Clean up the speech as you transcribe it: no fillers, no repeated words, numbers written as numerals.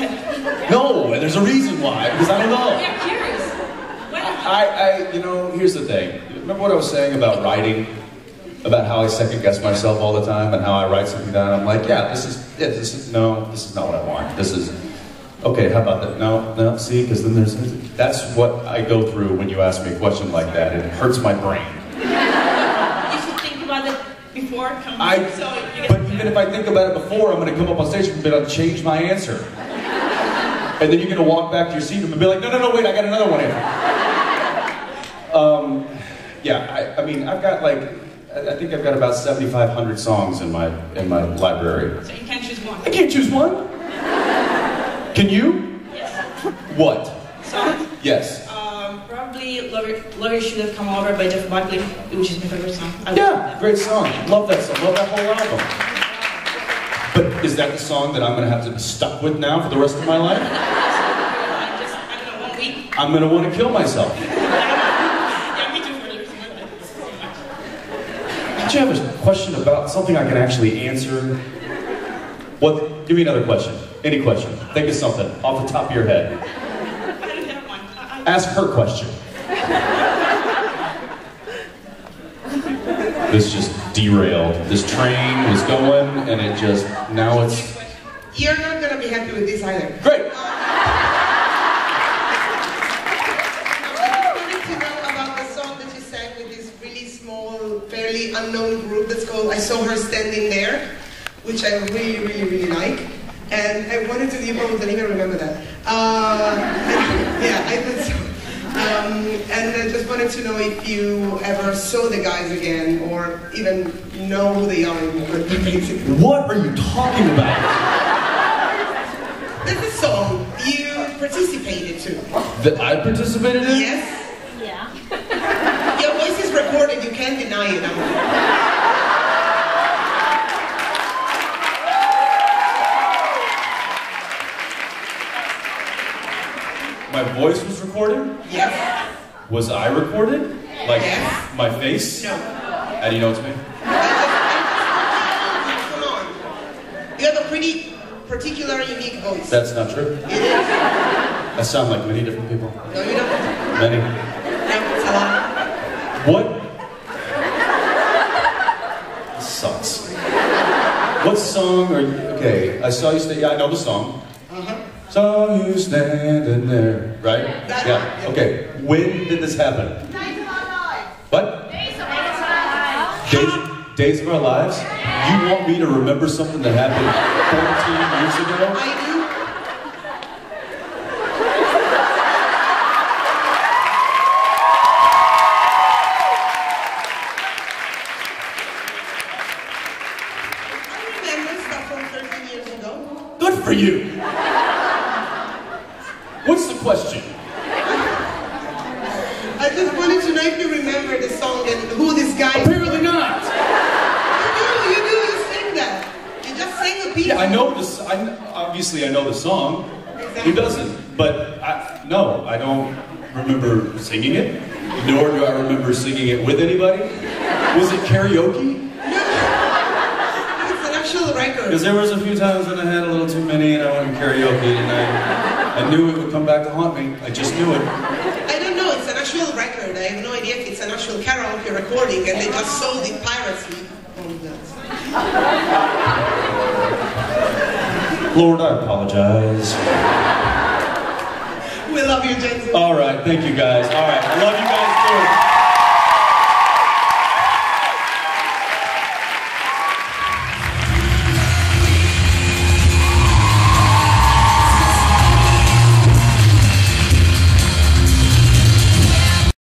ahead. No, and there's a reason why, because I don't know. Yeah, curious. You know, here's the thing. Remember what I was saying about writing? About how I second guess myself all the time and how I write something down. I'm like, yeah, this is not what I want. This is, okay, how about that? No, see, because then that's what I go through when you ask me a question like that. It hurts my brain. You should think about it before coming But even if I think about it before, I'm going to come up on stage and be able to change my answer. And then you're going to walk back to your seat and be like, no, wait, I got another one here. Yeah, I mean, I've got like, I think I've got about 7,500 songs in my library. So you can't choose one? I can't choose one? Can you? Yes. What? Song? Yes. Probably Love You Should Have Come Over by Jeff Buckley, which is my favorite song. Yeah, great song. Love that song. Love that whole album. But is that the song that I'm going to have to be stuck with now for the rest of my life? I don't know, 1 week. I'm going to want to kill myself. Yeah, me too for the rest of my life. Did you have a question about something I can actually answer? What? Give me another question. Any question. Think of something off the top of your head. I don't have one. Ask her question. This just derailed. This train was going, and it just, now it's... You're not going to be happy with this either. Great! I wanted to know about the song that you sang with this really small, fairly unknown group that's called I Saw Her Standing There, which I really like. And I wanted to, you probably don't even remember that. Yeah, I thought so. And I just wanted to know if you ever saw the guys again, or even know who they are anymore, basically. What are you talking about? There's a song you participated to. That I participated in? Yes? Yeah. Your voice is recorded, you can't deny it. My voice was recorded? Yes. Was I recorded? Like, yes. my face? No. How do you know it's me? Come on. You have a pretty particular, unique voice. That's not true. It is. I sound like many different people. No, you don't. Many. No, it's a lot. What? This sucks. What song are you... Okay, I saw you stay... Yeah, I know the song. Uh-huh. Saw you standing there. Right? That Yeah. Okay. When did this happen? Days of Our Lives. What? Days of Our Lives. Days of Our Lives? You want me to remember something that happened 14 years ago? I do. I remember stuff from 13 years ago. Good for you! What's the question? I just wanted to know if you remember the song and who this guy is. Apparently not! You sing that. You just sang a piece. Yeah, I know this. Obviously, I know the song. Exactly. Who doesn't? But no, I don't remember singing it. Nor do I remember singing it with anybody. Was it karaoke? It's an actual record. Because there was a few times when I had a little too many and I went karaoke and I knew it would come back to haunt me. I just knew it. I don't know, it's an actual record. I have no idea if it's an actual karaoke recording and they just sold it piracy. Lord, I apologize. We love you, Jensen. All right, thank you guys. All right, I love you.